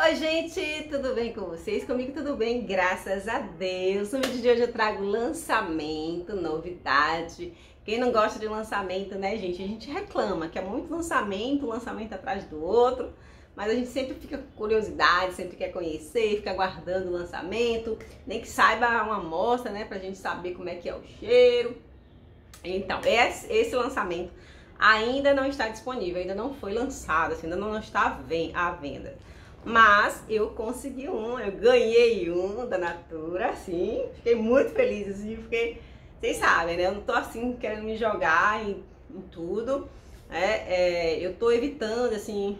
Oi gente, tudo bem com vocês? Comigo tudo bem, graças a Deus. No vídeo de hoje eu trago lançamento, novidade. Quem não gosta de lançamento, né gente? A gente reclama que é muito lançamento atrás do outro. Mas a gente sempre fica com curiosidade, sempre quer conhecer, fica aguardando o lançamento. Nem que saiba uma amostra, né? Pra gente saber como é que é o cheiro. Então, esse lançamento ainda não está disponível, ainda não foi lançado, ainda não está à venda. Mas eu consegui eu ganhei um da Natura, assim, fiquei muito feliz, assim, porque vocês sabem, né? Eu não tô assim querendo me jogar em tudo, né? Eu tô evitando, assim,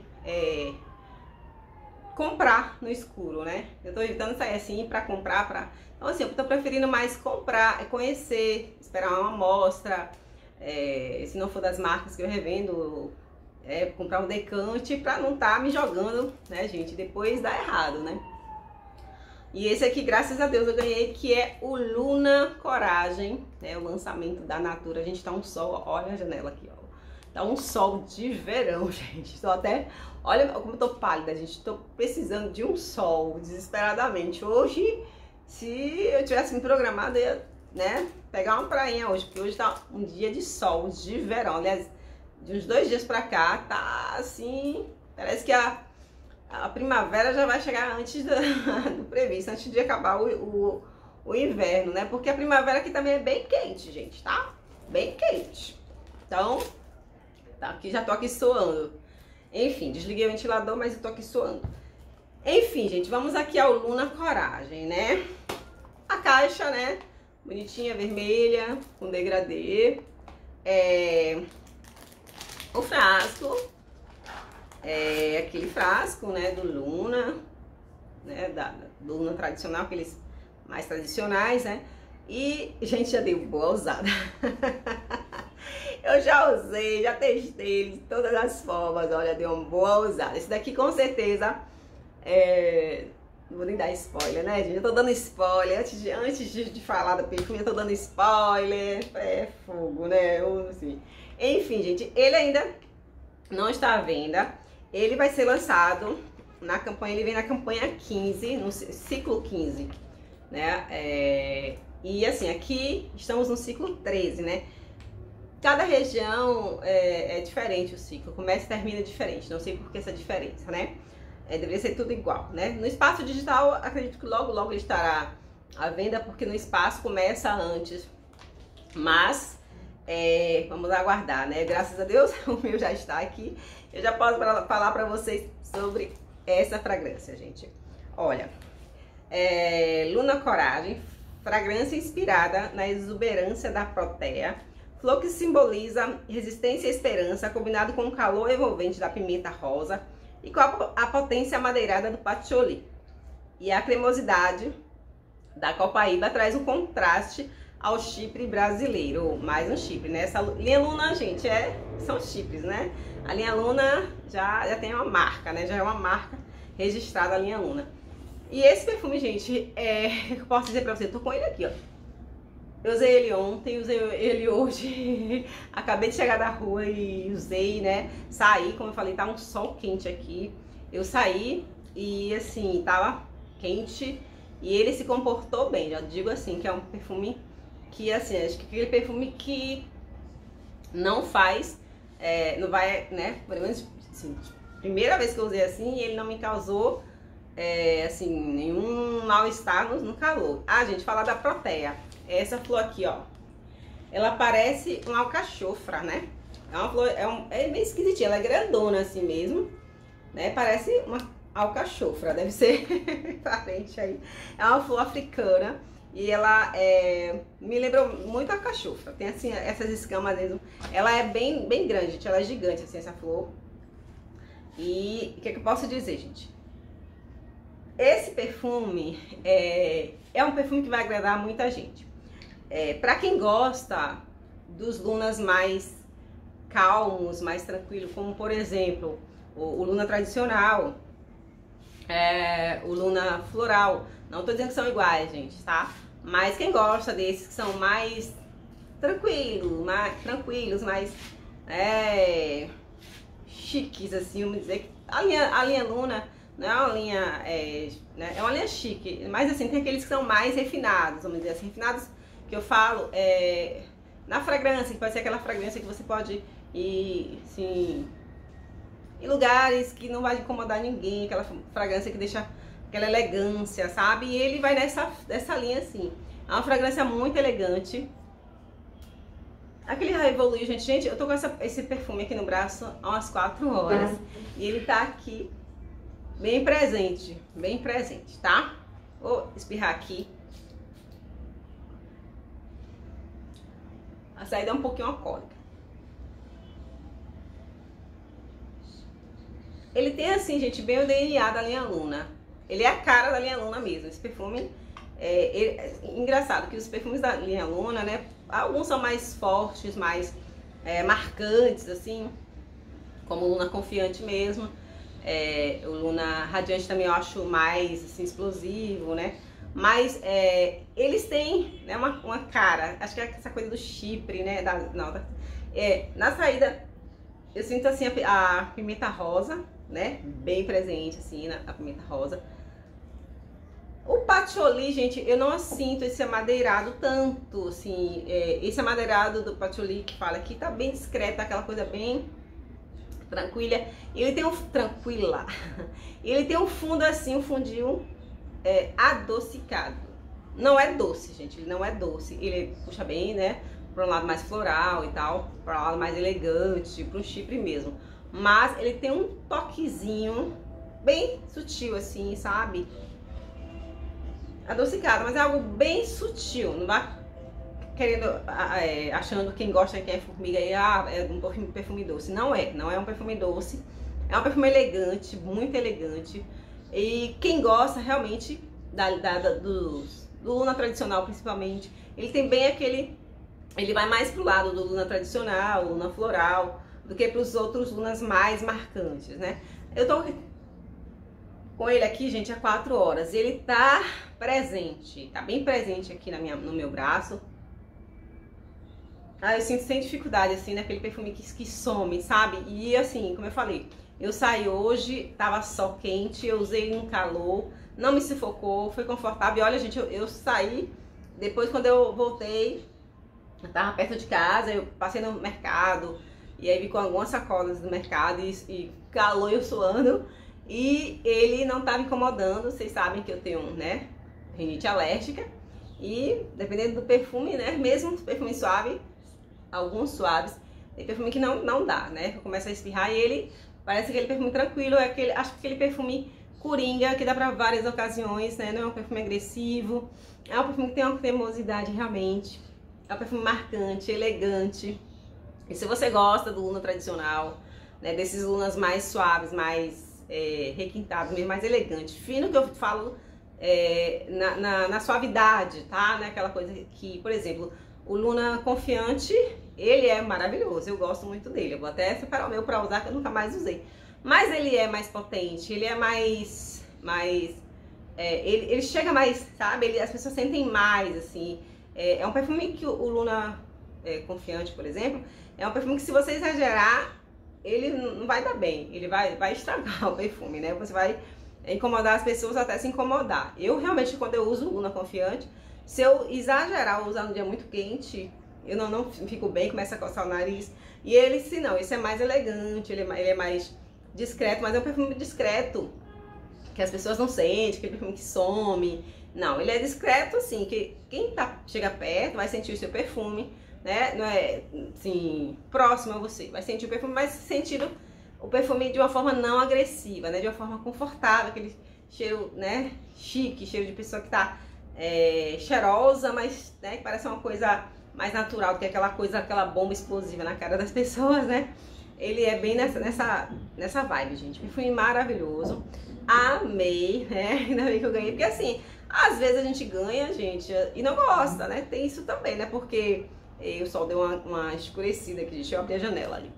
comprar no escuro, né? Eu tô evitando sair assim pra comprar, Então, assim, eu tô preferindo mais comprar, conhecer, esperar uma amostra, se não for das marcas que eu revendo, comprar um decante pra não tá me jogando, né, gente? Depois dá errado, né? E esse aqui, graças a Deus, eu ganhei, que é o Luna Coragem, né? O lançamento da Natura. A gente tá um sol, olha a janela aqui, ó. Tá um sol de verão, gente. Tô até, olha como eu tô pálida, gente. Tô precisando de um sol, desesperadamente. Hoje, se eu tivesse me programado, eu ia, né, pegar uma prainha hoje, porque hoje tá um dia de sol, de verão. Aliás, de uns 2 dias pra cá, tá assim, parece que a primavera já vai chegar antes do previsto, antes de acabar o inverno, né? Porque a primavera aqui também é bem quente, gente, tá? Bem quente. Então, tá aqui, já tô aqui suando. Enfim, desliguei o ventilador, mas eu tô aqui suando. Enfim, gente, vamos aqui ao Luna Coragem, né? A caixa, né? Bonitinha, vermelha, com degradê. O frasco, aquele frasco, né, do Luna, né, do Luna tradicional, aqueles mais tradicionais, né, e, gente, já dei boa usada. Eu já usei, já testei ele de todas as formas, olha, deu uma boa usada. Esse daqui, com certeza, não vou nem dar spoiler, né, gente, eu tô dando spoiler, antes de falar do perfume, eu tô dando spoiler, fogo, né, assim. Enfim, gente, ele ainda não está à venda. Ele vai ser lançado na campanha, ele vem na campanha 15, no ciclo 15, né? E assim, aqui estamos no ciclo 13, né? Cada região é diferente o ciclo, começa e termina diferente, não sei por que essa diferença, né? Deveria ser tudo igual, né? No espaço digital, acredito que logo ele estará à venda, porque no espaço começa antes, mas vamos aguardar, né? Graças a Deus o meu já está aqui. Eu já posso falar para vocês sobre essa fragrância, gente. Olha, Luna Coragem, fragrância inspirada na exuberância da protea, flor que simboliza resistência e esperança, combinado com o calor envolvente da pimenta rosa e com a potência amadeirada do patchouli. E a cremosidade da copaíba traz um contraste ao chipre brasileiro, mais um chipre, né? Essa linha Luna, gente, são chipres, né? A linha Luna já tem uma marca, né? Já é uma marca registrada, a linha Luna. E esse perfume, gente, eu posso dizer pra você, eu tô com ele aqui, ó. Eu usei ele ontem, usei ele hoje, acabei de chegar da rua e usei, né? Saí, como eu falei, tá um sol quente aqui. Eu saí e, assim, tava quente e ele se comportou bem, já digo assim, que é um perfume que, assim, acho que aquele perfume que não faz, não vai, né, pelo menos, assim, primeira vez que eu usei assim, ele não me causou, assim, nenhum mal-estar no calor. Ah, gente, falar da protea, essa flor aqui, ó, ela parece uma alcachofra, né, é uma flor, é meio esquisitinha, ela é grandona assim mesmo, né, parece uma alcachofra, deve ser parente aí, é uma flor africana. E ela me lembrou muito a cachofra. Tem assim, essas escamas mesmo. Ela é bem grande, gente. Ela é gigante, assim, essa flor. E o que eu posso dizer, gente? Esse perfume é um perfume que vai agradar muita gente. Pra quem gosta dos Lunas mais calmos, mais tranquilos, como por exemplo, o Luna tradicional, o Luna floral. Não tô dizendo que são iguais, gente, tá? Mas quem gosta desses que são mais tranquilos, mais chiques, assim, vamos dizer que a linha Luna não é uma linha, né, é uma linha chique, mas assim, tem aqueles que são mais refinados, vamos dizer assim, refinados que eu falo, na fragrância, que pode ser aquela fragrância que você pode ir, assim, em lugares que não vai incomodar ninguém, aquela fragrância que deixa aquela elegância, sabe? E ele vai nessa linha assim. É uma fragrância muito elegante. Aquele Revolue, gente, eu tô com esse perfume aqui no braço há umas 4 horas. E ele tá aqui bem presente, tá? Vou espirrar aqui. A saída é um pouquinho alcoólica. Ele tem assim, gente, bem o DNA da linha Luna. Ele é a cara da linha Luna mesmo. Esse perfume, engraçado que os perfumes da linha Luna, né, alguns são mais fortes, mais marcantes, assim, como o Luna Confiante mesmo. O Luna Radiante também eu acho mais, assim, explosivo, né? Mas eles têm, né, uma cara, acho que é essa coisa do chipre, né? Na saída, eu sinto assim a pimenta rosa, né? Bem presente, assim, a pimenta rosa. O patchouli, gente, eu não sinto esse amadeirado tanto, assim, esse amadeirado do patchouli que fala aqui tá bem discreto, aquela coisa bem tranquila. Ele tem ele tem um fundo assim, um fundinho adocicado. Não é doce, gente, ele não é doce, ele puxa bem, né, para um lado mais floral e tal, para um lado mais elegante, para um chipre mesmo. Mas ele tem um toquezinho bem sutil, assim, sabe? Adocicado, mas é algo bem sutil. Não vai querendo, achando quem gosta, quem é formiga, é um perfume doce. Não é um perfume doce. É um perfume elegante, muito elegante. E quem gosta realmente do Luna tradicional, principalmente, ele tem bem aquele... Ele vai mais pro lado do Luna tradicional, Luna floral, do que para os outros Lunas mais marcantes, né? Eu tô com ele aqui, gente, há 4 horas. Ele tá presente, tá bem presente aqui no meu braço. Eu sinto sem dificuldade, assim, naquele perfume que some, sabe? E assim, como eu falei, eu saí hoje, tava só quente, eu usei ele no calor, não me sufocou, foi confortável. E olha, gente, eu saí, depois quando eu voltei, eu tava perto de casa, eu passei no mercado, e aí vi com algumas sacolas do mercado e calor, eu suando, e ele não tava incomodando. Vocês sabem que eu tenho, né, rinite alérgica, e dependendo do perfume, né, mesmo perfume suave, alguns suaves, tem perfume que não dá, né, eu começo a espirrar e ele parece aquele perfume tranquilo, acho que aquele perfume coringa, que dá pra várias ocasiões, né, não é um perfume agressivo, é um perfume que tem uma cremosidade realmente, é um perfume marcante, elegante. E se você gosta do Luna tradicional, né, desses Lunas mais suaves, mais requintados, mesmo mais elegante, fino, que eu falo na suavidade, tá? Né, aquela coisa que, por exemplo, o Luna Confiante, ele é maravilhoso, eu gosto muito dele. Eu vou até separar o meu pra usar, que eu nunca mais usei. Mas ele é mais potente, ele é mais ele chega mais, sabe? As pessoas sentem mais, assim. É um perfume que o Luna Confiante, por exemplo, é um perfume que, se você exagerar, ele não vai dar bem, ele vai estragar o perfume, né? Você vai incomodar as pessoas até se incomodar. Eu realmente, quando eu uso o Luna Confiante, se eu exagerar ou usar no dia muito quente, eu não fico bem, começa a coçar o nariz. E esse não, esse é mais elegante, ele é mais discreto, mas é um perfume discreto, que as pessoas não sentem, aquele perfume que some. Não, ele é discreto, assim, que quem chega perto vai sentir o seu perfume, né? Não é, assim, próximo a você. Vai sentir o perfume, mas sentindo o perfume de uma forma não agressiva, né? De uma forma confortável, aquele cheiro, né? Chique, cheiro de pessoa que tá cheirosa, mas, né? Que parece uma coisa mais natural do que aquela bomba explosiva na cara das pessoas, né? Ele é bem nessa vibe, gente. Perfume maravilhoso. Amei, né? Ainda bem que eu ganhei, porque assim, às vezes a gente ganha, gente, e não gosta, né? Tem isso também, né? Porque o sol deu uma escurecida aqui, deixa eu abrir a janela ali.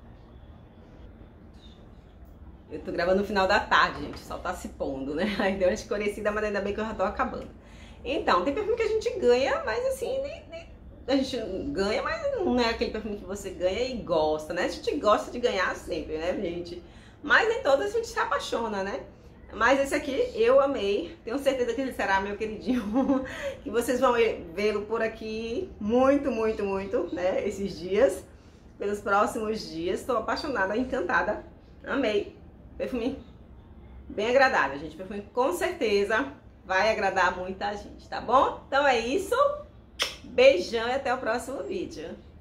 Eu tô gravando no final da tarde, gente, o sol tá se pondo, né? Aí deu uma escurecida, mas ainda bem que eu já tô acabando. Então, tem perfume que a gente ganha, mas assim, a gente ganha, mas não é aquele perfume que você ganha e gosta, né? A gente gosta de ganhar sempre, né, gente? Mas em todas a gente se apaixona, né? Mas esse aqui eu amei. Tenho certeza que ele será meu queridinho. Que vocês vão vê-lo por aqui muito, muito, muito, né? Esses dias. Pelos próximos dias. Estou apaixonada, encantada. Amei. Perfume bem agradável, gente. Perfume com certeza vai agradar muita gente, tá bom? Então é isso. Beijão e até o próximo vídeo.